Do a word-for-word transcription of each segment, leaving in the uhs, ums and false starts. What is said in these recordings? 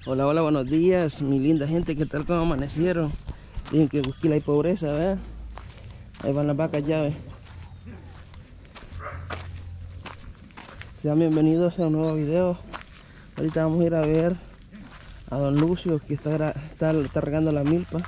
Hola, hola, buenos días, mi linda gente, ¿qué tal? ¿Cómo amanecieron? Dicen que Busquila hay pobreza, ¿verdad? Ahí van las vacas ya, ¿ves? Sean bienvenidos a un nuevo video. Ahorita vamos a ir a ver a don Lucio, que está, está, está regando la milpa.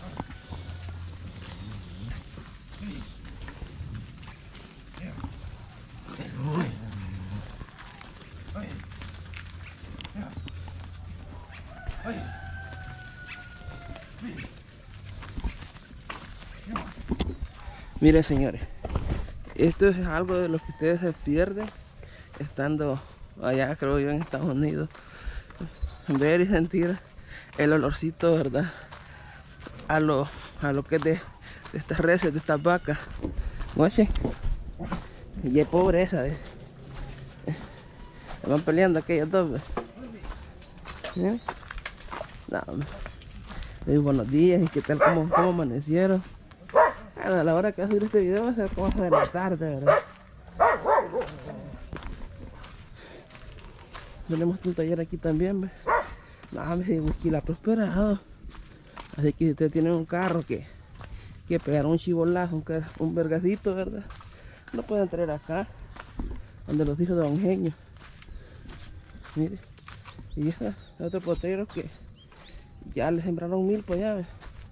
Miren, señores, esto es algo de lo que ustedes se pierden estando allá, creo yo, en Estados Unidos. Ver y sentir el olorcito, ¿verdad? A lo, a lo que es de, de estas reses, de estas vacas. Oye, y hay pobreza, ¿ves? Van peleando aquellos dos, ¿ves? ¿Eh? No, eh, buenos días, y qué tal, cómo, cómo amanecieron. Bueno, a la hora que va a subir este video va a ser como de la tarde, ¿verdad? Tenemos un taller aquí también, ¿ves? No, me Busquila prosperado. Así que si ustedes tienen un carro que, que pegar un chivolazo, un, un vergacito, ¿verdad? Lo pueden traer acá, donde los hijos de Don Genio. Mire, y ese otro potero que ya le sembraron milpa, ya ves.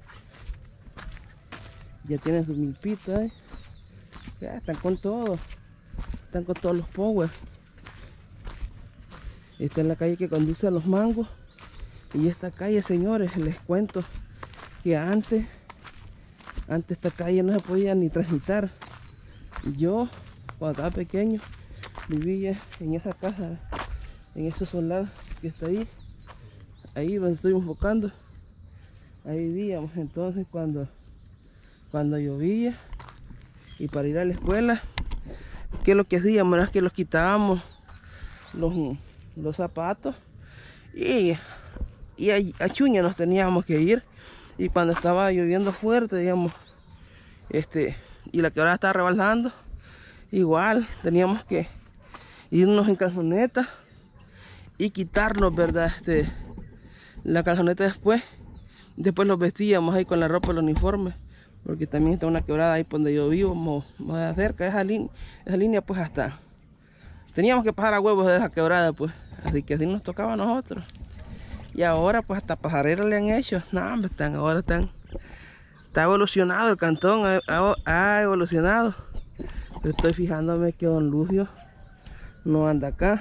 Ya tienen su milpita, ¿eh? Ya están con todo, están con todos los power. Esta es la calle que conduce a los mangos. Y esta calle, señores, les cuento que antes, antes esta calle no se podía ni transitar. Yo, cuando estaba pequeño, vivía en esa casa, en ese solar que está ahí, ahí donde estuvimos enfocando. Ahí vivíamos. Entonces cuando, cuando llovía y para ir a la escuela, ¿qué es lo que hacíamos? Es que los quitábamos los, los zapatos y, y a, a Chuña nos teníamos que ir. Y cuando estaba lloviendo fuerte, digamos, este, y la quebrada estaba rebalsando, igual teníamos que irnos en calzoneta y quitarnos, ¿verdad? Este, la calzoneta después, después los vestíamos ahí con la ropa, el uniforme, porque también está una quebrada ahí donde yo vivo, más cerca de esa, línea, esa línea, pues hasta teníamos que pasar a huevos de esa quebrada, pues, así que así nos tocaba a nosotros. Y ahora pues hasta pasareras le han hecho. No, hombre, están, ahora están, está evolucionado el cantón, ha, ha, ha evolucionado. Pero estoy fijándome que don Lucio no anda acá.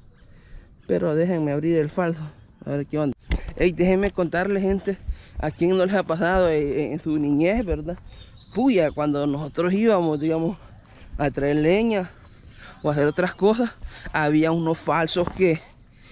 Pero déjenme abrir el falso, a ver qué onda. Hey, déjenme contarle, gente, a quién no les ha pasado en, en su niñez, ¿verdad? Puya, cuando nosotros íbamos, digamos, a traer leña o a hacer otras cosas, había unos falsos que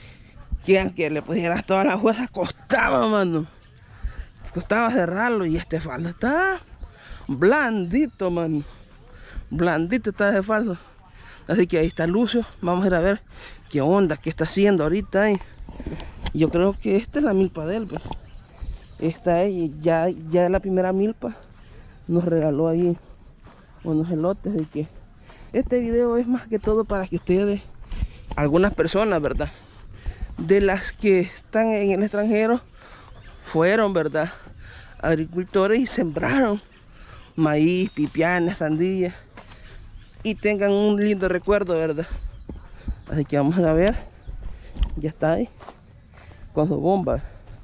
que aunque le pusieras todas las fuerzas costaba, mano, costaba cerrarlo. Y este falso está blandito, mano, blandito está ese falso. Así que ahí está Lucio, vamos a ir a ver qué onda, qué está haciendo ahorita, eh. Yo creo que esta es la milpa de él, pues. Esta ahí, ya, ya la primera milpa nos regaló ahí unos elotes. De que este video es más que todo para que ustedes, algunas personas, ¿verdad?, de las que están en el extranjero, fueron, ¿verdad?, agricultores y sembraron maíz, pipianas, sandías, y tengan un lindo recuerdo, ¿verdad? Así que vamos a ver. Ya está ahí con su bomba.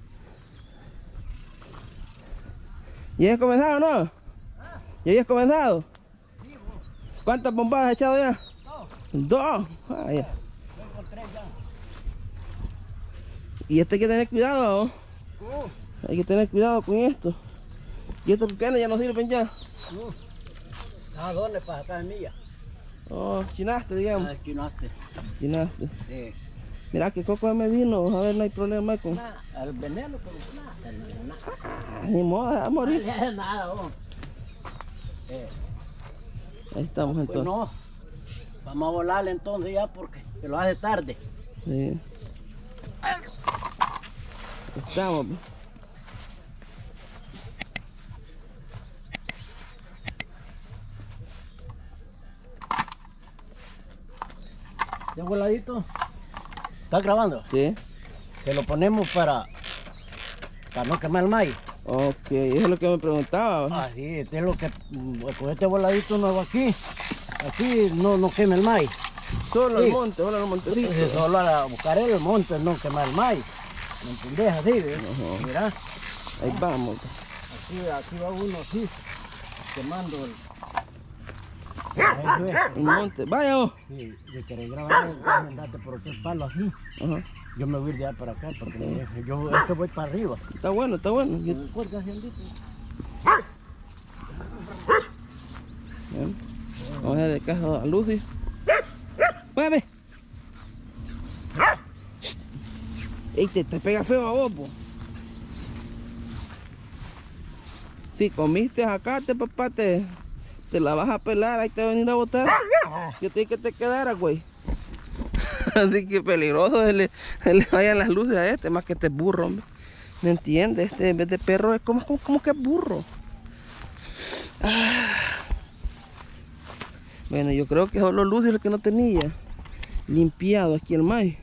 ¿Ya has comenzado o no? ¿Ya has comenzado? ¿Cuántas bombas has echado ya? Dos. Dos. Ah, ya. Y este hay que tener cuidado, ¿no? Uh. Hay que tener cuidado con esto. Y estos pipianes ya no sirven ya. Uh. Ah, ¿dónde para acá en mía? Oh, chinaste, digamos. Ah, chinaste. Chinaste. Sí. Mira que Coco ya me vino, a ver, no hay problema con... Nah, el veneno, pero nada. Ah, ni modo, a morir. No es nada, oh. eh. Ahí estamos, Pues entonces. no, vamos a volarle entonces ya porque se lo hace tarde. Sí. Estamos, pues. ¿Ya voladito? ¿Estás grabando? Sí. que lo ponemos para, para no quemar el maíz. Ok, eso es lo que me preguntaba. ¿Va? Así, este es lo que, con este voladito nuevo aquí, aquí no, no quema el maíz. Solo sí. el monte, solo el montecito. Entonces, solo a buscar el monte, no quemar el maíz. ¿Me entendés? Así, ¿ves? Uh-huh. Mira. Ahí vamos. Aquí, aquí va uno así, quemando el... El monte. Vaya vos. Sí, de querer grabar, andate por aquel palo así. Ajá. Yo me voy a ir de allá para acá, porque me, yo esto voy para arriba. Está bueno, está bueno. Yo... ¿Me acuerdas, Andito? Bien. Vamos a darle caso a Lucy. ¡Mueve! ¡Ey, te, te pega feo a vos, po! Si comiste acá, te papá, te, te la vas a pelar, ahí te va a venir a botar. Yo te dije que te quedara, güey. Así que peligroso se le, se le vayan las luces a este, más que este burro, hombre. ¿Me entiendes? Este en vez de perro es como, como, como que es burro. Ah. Bueno, yo creo que solo Lucy es el que no tenía limpiado aquí el maíz.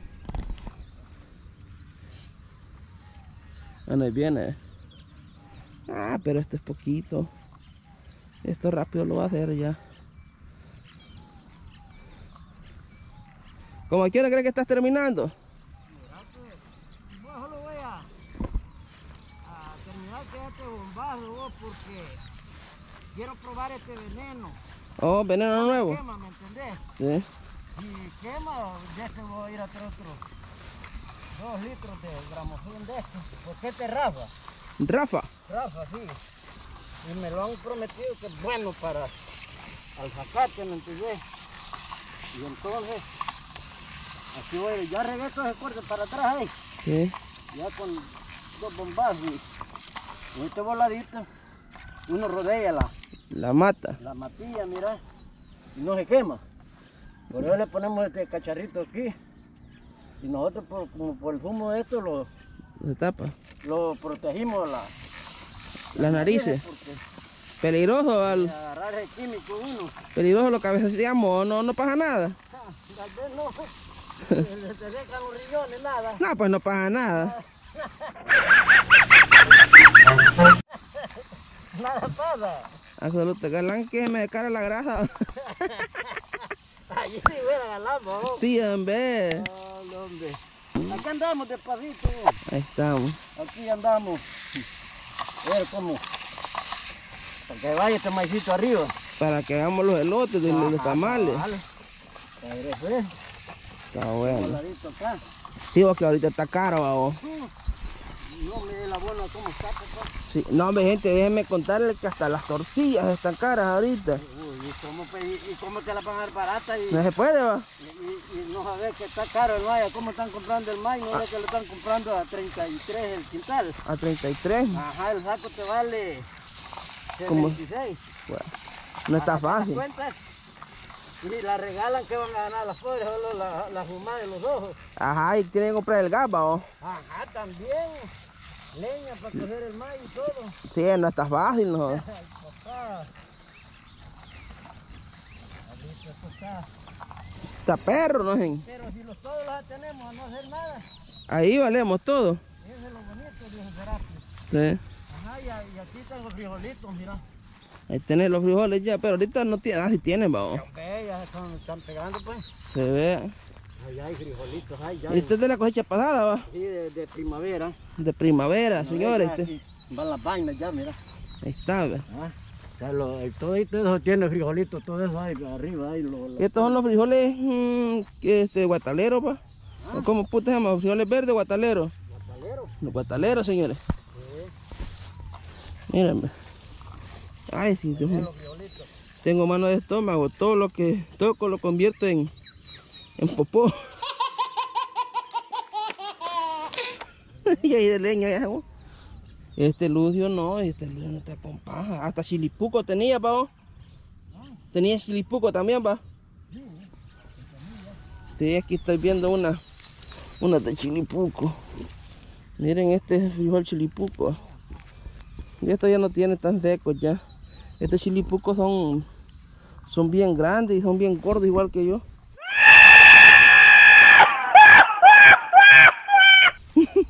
Bueno, ahí viene. Ah, pero este es poquito. Esto rápido lo va a hacer ya. ¿Cómo a qué hora crees que estás terminando? Mira, pues, yo solo voy a, a terminar que este bombazo, vos, porque quiero probar este veneno. Oh, veneno nuevo. Quema, ¿me entendés? Sí. Si quema, ya te voy a ir a hacer otros dos litros de gramofén de esto. Porque este es Rafa. Rafa. Rafa, sí. Y me lo han prometido que es bueno para al zacate, ¿me entendés? Y entonces, aquí voy, ya regreso ese corte para atrás ahí. Sí. Ya con dos bombazos. Con este voladito, uno rodea la, La mata. la matilla, mira, y no se quema. Por eso le ponemos este cacharrito aquí. Y nosotros, por, como por el fumo de esto, lo, Se tapa. lo protegimos la, Las narices. porque Peligroso, al, agarrar el químico uno. peligroso lo cabeceamos, no, no pasa nada. Ah, tal vez no. Se te dejan los riñones, nada. No, pues no pasa nada. Nada pasa. Absoluto, galán que me cara la grasa. Allí sí hubiera ganado, ¿no? Sí, hombre. Oh, no, hombre. Aquí andamos despacito. Ahí estamos. Aquí andamos. A ver cómo. Para que vaya este maicito arriba. Para que hagamos los elotes de los tamales. Vale. Pues. Está bueno. Voladito acá. Sí, porque ahorita está caro, vamos. No me dé la buena cómo está, papá. Sí. No, hombre, gente, déjenme contarles que hasta las tortillas están caras ahorita. Uy, ¿y cómo, y, y cómo te la van a dar barata? Y, No se puede, va. y, y, y no saber que está caro el maíz. ¿Cómo están comprando el maíz? No Ah. ve que lo están comprando a treinta y tres el quintal. A treinta y tres. Ajá, el saco te vale ¿Cómo? setenta y seis. Bueno, no está fácil. Cuentas, y la regalan, que van a ganar las pobres, solo la, la fumada de los ojos. Ajá, y tienen que comprar el gas, vamos. Ajá, también. Leña para coger el maíz y todo. Sí, no está fácil, no. Ay, papá. Ahorita esto está. Está perro, ¿no? Gen? Pero si los todos los tenemos a no hacer nada, Ahí valemos todo. eso es lo bonito, Dios Serapio. Sí. Ajá, y, y aquí están los frijolitos, mira. Ahí tenés los frijoles ya, pero ahorita no tienen, ah, sí tienen, vamos. Ve, ya están, están pegando, pues. Se ve. Allá hay frijolitos, ahí ya. Y este es de la cosecha pasada, va. Sí, de, de primavera. De primavera, señores. Ya Este. aquí van las vainas ya, mira. Ahí está, ve. Ah, o sea, lo, el- todo eso tiene frijolitos, todo eso ahí arriba. Ahí, lo, lo- Estos son los frijoles mmm, este, guataleros, pa. ¿O ¿Cómo puta se llama? Frijoles verdes guataleros. guataleros. Los guataleros, señores. Sí, Miren, ve. Ay, sí, Dios son mío. los frijolitos. Tengo mano de estómago. Todo lo que toco lo convierto en, en popó. Y ahí de leña ya, ¿no? Este Lucio no, este Lucio no está con paja. Hasta chilipuco tenía, pa. Tenía chilipuco también, pa. Sí, aquí estoy viendo una, una de chilipuco. Miren este frijol chilipuco. Y esto ya no tiene tan secos ya. Estos chilipucos son, son bien grandes y son bien gordos igual que yo.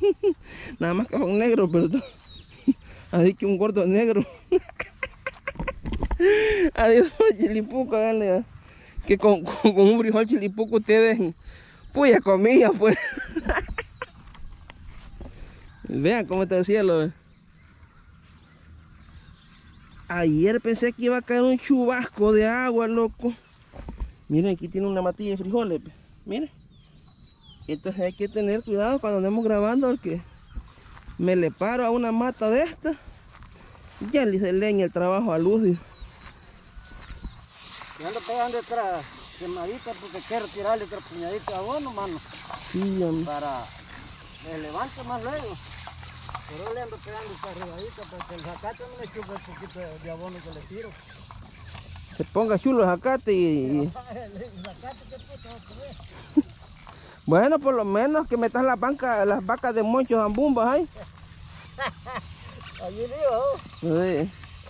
Nada más que son negros, perdón. Así que un gordo negro. Adiós, chilipuco, dale. Que con, con, con un frijol chilipuco ustedes, puya comida, pues. Vean cómo está el cielo. Ayer pensé que iba a caer un chubasco de agua, loco. Miren, aquí tiene una matilla de frijoles. Miren. Entonces hay que tener cuidado cuando andemos grabando, porque me le paro a una mata de esta. Ya le hice leña el trabajo a Luz. Yo ando pegando otra quemadita porque quiero tirarle otra puñadita de abono, mano. Sí, hombre. Para que levante más luego. Pero le ando pegando esta arribadita para que el zacate no le chupe un poquito de, de abono que le tiro. Se ponga chulo el zacate y... El zacate, ¿qué puto va a comer? Bueno, por lo menos que metas las vacas, las vacas de Moncho Zambumbas ahí. Allí digo. Sí. Ay,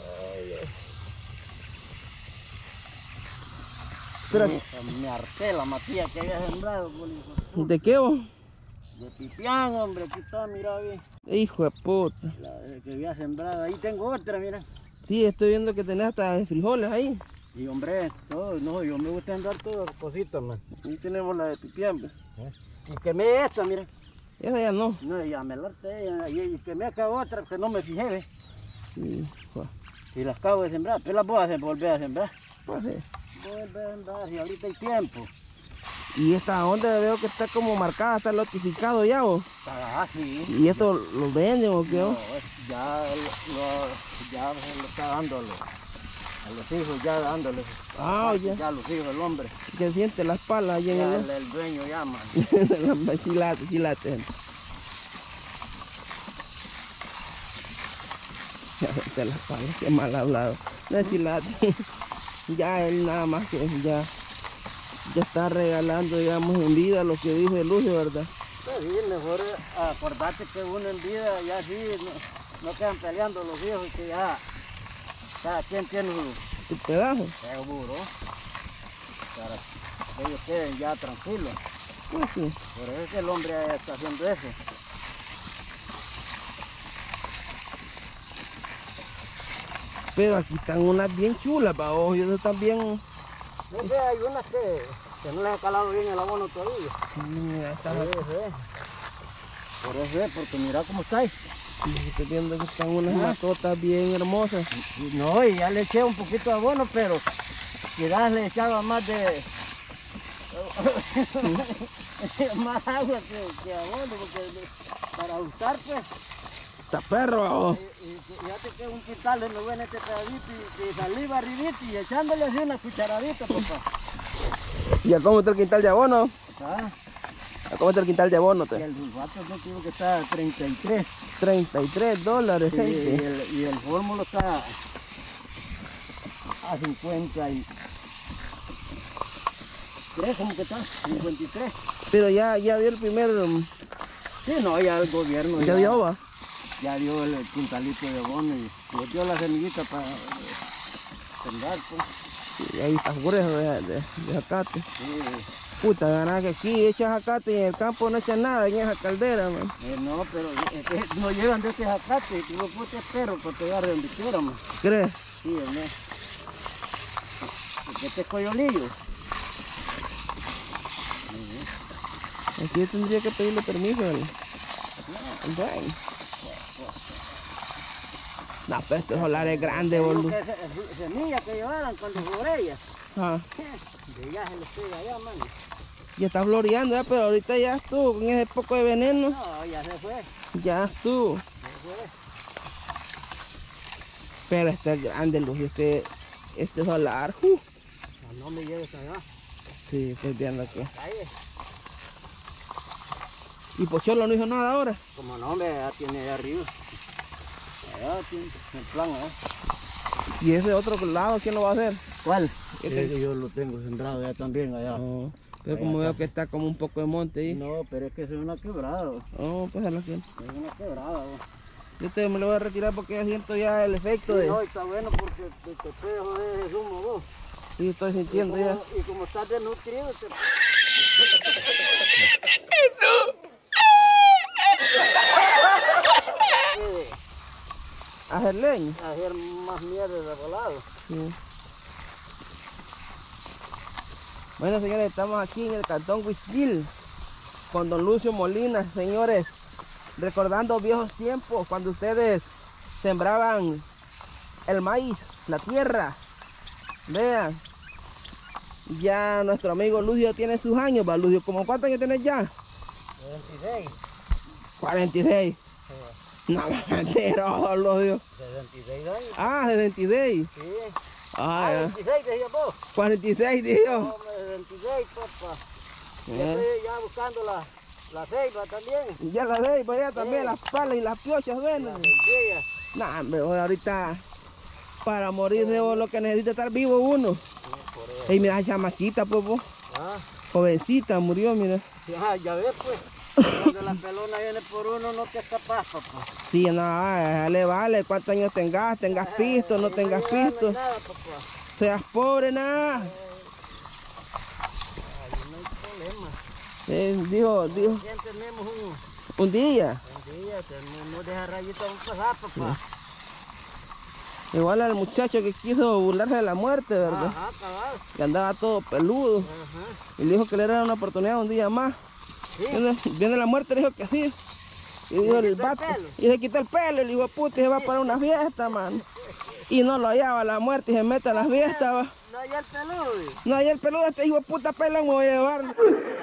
Pero, me, me harté la matilla que había sembrado, por ¿de qué vos? de pipián, hombre, aquí está, mira bien. Hijo de puta. La que había sembrado, ahí tengo otra, mira. Sí, estoy viendo que tenés hasta frijoles ahí. Y hombre, todo, no, yo me gusta andar todas cositas, man. Ahí tenemos la de pipián. ¿Eh? Y quemé esta, mira. Esa ya no. No, ya me la harté, y, y quemé acá otra que no me fijé, ¿ves? Sí, joder. Y las acabo de sembrar, pero las voy a volver a sembrar. Pues sí. Volver a sembrar, y ahorita hay tiempo. Y esta onda veo que está como marcada, está lotificado ya, vos. Ah, sí. ¿Y esto lo venden o qué? No, vos? es- ya, lo, ya se lo está dando a los, a los hijos, ya dándoles. Ah, ya. Ya los hijos del hombre. Que siente las palas allí en Ya el... el, el dueño llama. Las chilates, chilates. Ya siente las palas, qué mal hablado. No es chilate. Ya él nada más que ya... Ya está regalando, digamos, en vida lo que dijo el Lucio, ¿verdad? Pues sí, mejor acordate que uno en vida ya sí, no, no quedan peleando los hijos, que ya cada quien tiene su Tu pedazo. seguro para que ellos queden ya tranquilos. Pues sí. Por eso es que el hombre está haciendo eso. Pero aquí están unas bien chulas, pa' vos, y eso también... No sé, hay unas que, que no les ha calado bien el abono todavía. Mira, está... Por eso es. Por eso es, porque mira cómo está ahí. Sí, estoy viendo que están unas Ah. matotas bien hermosas. Y no, y ya le eché un poquito de abono, pero quizás le echaba más de... más agua que, que abono, porque para ajustar pues... Está perro, pa' vos. Y, y fíjate que un quintal le me en este pedacito y, y saliva arribita y echándole así una cucharadita, papá. ¿Y a cómo está el quintal de abono? Ah, ¿A cómo está el quintal de abono? y Te? el sulfato yo creo que está a treinta y tres. treinta y tres dólares. Sí, y, ¿eh? el, y el fórmulo está a cincuenta y tres, ¿cómo que está? cincuenta y tres. Pero ya, ya dio el primer... um, Sí, no, ya el gobierno Ya dio, va. ya dio el quintalito de abono y le dio la semillita para eh, sembrar, pues. Y ahí está grueso de, de, de zacate. Sí. Puta, ganas que aquí echas zacate y en el campo no echan nada en esa caldera, man. Eh, no, pero es que no llegan de ese zacate, y yo puse perro para pegar de donde quiera, man. ¿Crees? Sí, ¿no? Porque este es coyolillo. Aquí yo tendría que pedirle permiso al, al dueño. No, pero este solar es grande, Digo boludo. que ese- ese- semilla que llevaran cuando florella. Ah, De ya se los pega allá, man. ya está floreando, ya, pero ahorita ya estuvo con ese poco de veneno. No, ya se fue. Ya estuvo. Se fue. Pero este es grande, Luz, este, este solar. Uh. No, no me llegues allá. Sí, estoy viendo aquí. Calle. ¿Y Pocholo no hizo nada ahora? Como no, me ya tiene allá arriba. Allá tiene el plan, ¿eh? ¿Y ese otro lado quién lo va a hacer? ¿Cuál? Este- Ese yo lo tengo sembrado ya también allá. No, pero Allá como está. veo que está como un poco de monte ahí. No, pero es que es una quebrada. Oh, pues es lo que... Es una quebrada. ¿no? Yo te, me lo voy a retirar porque ya siento ya el efecto Sí, de... no, está bueno porque te, te puede joder ese humo vos. Sí, estoy Y sintiendo ya. como, y como estás desnutrido, te... hacer leña. Hacer más mierda de volado. Sí. Bueno, señores, estamos aquí en el Cantón Huixquil con don Lucio Molina, señores, recordando viejos tiempos cuando ustedes sembraban el maíz, la tierra. Vean, ya nuestro amigo Lucio tiene sus años, ¿va, Lucio? ¿Cómo cuántos años tienes ya? veintiséis. cuarenta y seis. Sí. No, mentiroso, Lucio. sesenta y seis años. Ah, sesenta y seis. Sí. Ah, Ah, ya. veintiséis decía vos. cuarenta y seis, dije yo. No, veintiséis, papá. Eh. Ya estoy ya buscando la, la ceiba también. Ya la de para allá también, Sí. las palas y las piochas, bueno. La ceiba. Nah, hombre, ahorita para morir de lo que necesita estar vivo uno. Sí, por eso. Y mira esa chamaquita, pues, vos, Ah, jovencita, murió, mira. ya, ya ves, pues. Cuando la pelona viene por uno, no te escapas, papá. Sí, nada, le vale cuántos años tengas, tengas pisto, no tengas No hay pisto, nada, papá. seas pobre, nada. Ay, no hay problema. Eh, dijo, dijo, Ya tenemos un, un día, un día, tenemos, no deja rayita un pasar, papá. igual al muchacho que quiso burlarse de la muerte, ¿verdad? Ajá, cabal. Que andaba todo peludo. Ajá. Y le dijo que le era una oportunidad un día más. Sí. Viene, viene la muerte, le dijo que sí. Y dijo el quitó el vato, pelo. y se quitó el pelo, y le dijo, puta, y se va para una fiesta, man. Y no lo hallaba la muerte y se mete a la fiesta, va. No hay el peludo. No, y el peludo, este hijo de puta pelón me voy a llevar.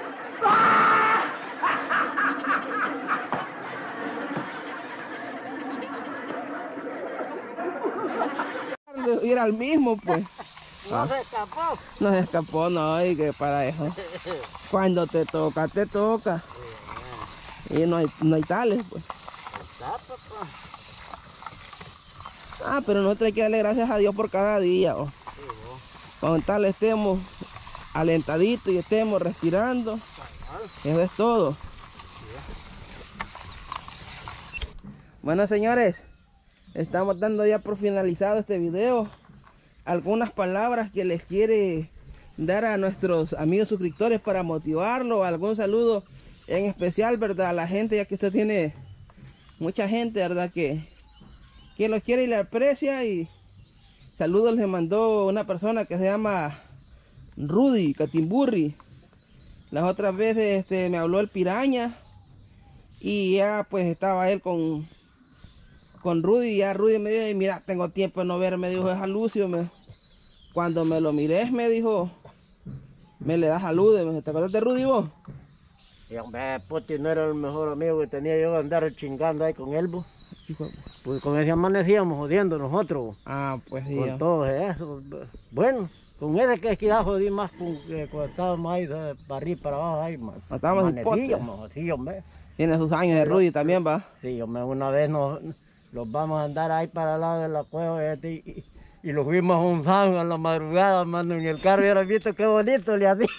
Y era el mismo, pues. No Ah. se escapó. No se escapó, no, y que para eso. Cuando te toca, te toca. Y no hay, no hay tales, pues. Está, papá. Ah, pero nosotros hay que darle gracias a Dios por cada día, oh. Sí, vos. Cuando tal estemos alentaditos y estemos respirando, Cabal. eso es todo. Bueno, señores, estamos dando ya por finalizado este video. Algunas palabras que les quiere dar a nuestros amigos suscriptores para motivarlos, algún saludo en especial, ¿verdad? A la gente, ya que usted tiene mucha gente, ¿verdad? Que, que los quiere y le aprecia. Y saludos le mandó una persona que se llama Rudy Catimburri. Las otras veces este, me habló el Piraña y ya pues estaba él con, con Rudy. Y ya Rudy me dijo, mira, tengo tiempo de no ver, me dijo, es a Lucio. Me, cuando me lo miré, me dijo, me le da saludos. Me dijo, ¿te acuerdas de Rudy vos? Y hombre, Puti no era el mejor amigo que tenía yo de andar chingando ahí con él, vos. Pues con ese amanecíamos jodiendo nosotros, Ah, pues sí. con ya. todo eso. Bueno, con ese que es que ya jodí más con que cuando estábamos ahí, de para arriba y para abajo, ahí, más. Estábamos en pote. Sí, hombre. Tiene sus años de Rudy también, va. Sí, hombre, una vez nos, los vamos a andar ahí para el lado de la cueva y, y, y lo fuimos a un sábado en la madrugada, mano, en el carro, y ahora visto qué bonito le hacía.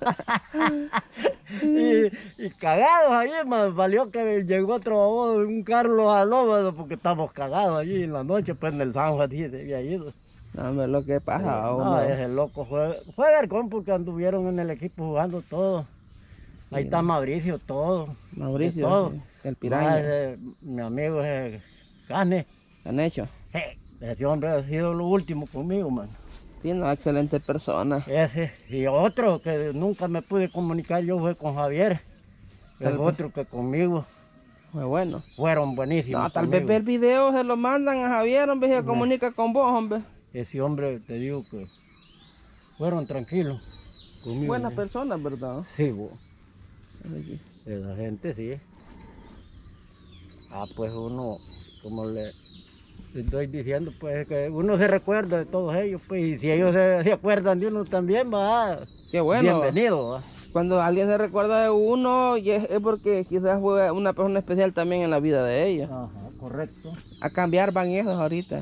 y, y cagados allí, man, valió que llegó otro baboso, un carro lo jaló, mano, porque estamos cagados allí en la noche, pues en el San Juan se había ido. No, hombre, lo que pasa, No, hombre. ese loco fue, fue vergón porque anduvieron en el equipo jugando todo. Ahí Sí. está Mauricio, todo. Mauricio, de todo. sí, el Ah, Piraña. ese, mi amigo es Cane. Han hecho. Ese hombre ha sido lo último conmigo, man. Sí, una excelente persona. Ese. Y otro que nunca me pude comunicar yo fue con Javier. El Tal vez. otro que conmigo. Fue bueno. Fueron buenísimos. No, tal vez conmigo. ver video se lo mandan a Javier, hombre, y se Sí. comunica con vos, hombre. Ese hombre, te digo que fueron tranquilos conmigo. Buenas ¿eh? personas, ¿verdad? Sí, bo. Sí. Esa gente sí. Ah, pues uno, como le estoy diciendo, pues que uno se recuerda de todos ellos, pues, y si ellos se, se acuerdan de uno también, va, Qué bueno. bienvenido, va. Cuando alguien se recuerda de uno, y es, es porque quizás fue una persona especial también en la vida de ellos. Ajá, correcto. A cambiar van esos ahorita.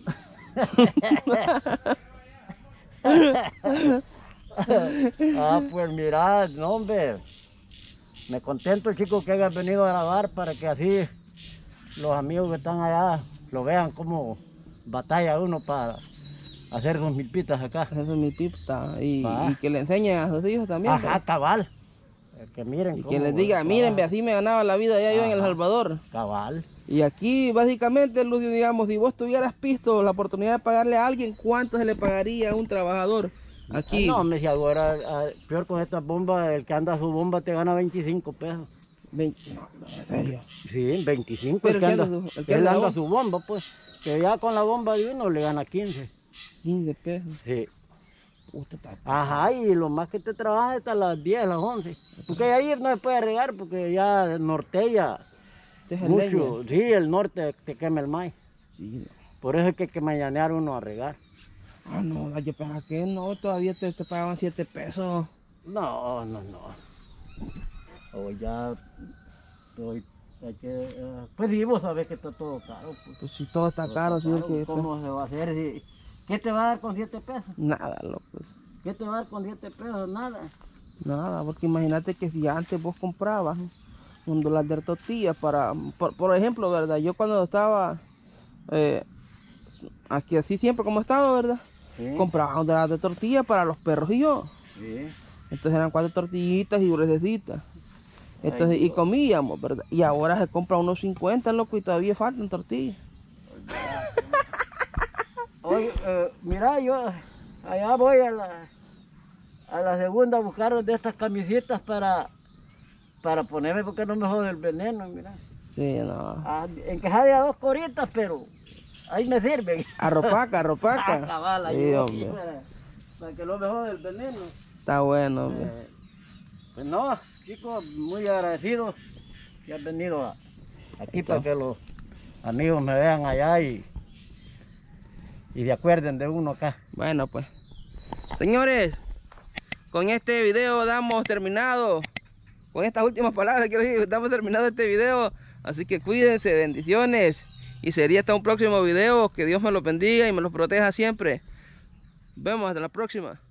Ah, pues mira, no, hombre, me contento, chicos, que hayas venido a grabar para que así los amigos que están allá lo vean como batalla uno para hacer sus milpitas acá. Eso es mi pipta. Y, Va. y que le enseñen a sus hijos también. Ajá, ¿verdad? cabal. Que miren Y cómo que les diga, trabaja. miren, ve, así me ganaba la vida allá yo en El Ajá. Salvador. Cabal. Y aquí básicamente, Lucio, digamos, si vos tuvieras visto la oportunidad de pagarle a alguien, ¿cuánto se le pagaría a un trabajador aquí? Ah, no, me si ahora, ah, peor con estas bombas, el que anda a su bomba te gana veinticinco pesos. veinte, no, no, en serio. Sí, veinticinco. Pero el que el que anda, anda su- el que él anda la anda a bomba. su bomba, pues. Que ya con la bomba de uno le gana quince. quince pesos. Sí. Puta, está- Ajá, y lo más que te trabaja hasta las diez, las once. Porque ahí no se puede regar porque ya nortea Este es el mucho. leña. Sí, el norte te quema el maíz. Sí, no. Por eso es que hay que mañanear uno a regar. Ah, no, yo pensaba que no, todavía te, te pagaban siete pesos. No, no, no. O ya estoy, hay que, eh, pues sí, vos sabés que está todo caro. Pues. Pues si todo está Todo caro, está señor, caro, que ¿cómo se va a hacer? Si- ¿Qué te va a dar con siete pesos? nada, loco. ¿Qué te va a dar con siete pesos? Nada. Nada, porque imagínate que si antes vos comprabas un dólar de tortillas para, por, por ejemplo, ¿verdad? Yo cuando estaba eh, aquí así siempre como he estado, ¿verdad? Sí. Compraba un dólar de tortillas para los perros y yo. Sí. Entonces eran cuatro tortillitas y gruesecitas. Entonces, Ay, y comíamos, ¿verdad? Y ahora se compra unos cincuenta, loco, y todavía faltan tortillas. Oye, eh, mira, yo allá voy a la, a la segunda a buscar de estas camisetas para, para ponerme porque no me jode el veneno, mira. Sí, no. Ah, en que de a dos coritas, pero ahí me sirven. Arropaca, Ah, arropaca. cabal, ahí Sí, voy aquí hombre. para, para que no me jode el veneno. Está bueno, hombre. Eh, pues no, chicos, muy agradecidos que han venido a- aquí Está. para que los amigos me vean allá y, y se acuerden de uno acá. Bueno, pues. Señores, con este video damos terminado. Con estas últimas palabras quiero decir, damos terminado este video. Así que cuídense, bendiciones. Y sería hasta un próximo video. Que Dios me los bendiga y me los proteja siempre. Vemos hasta la próxima.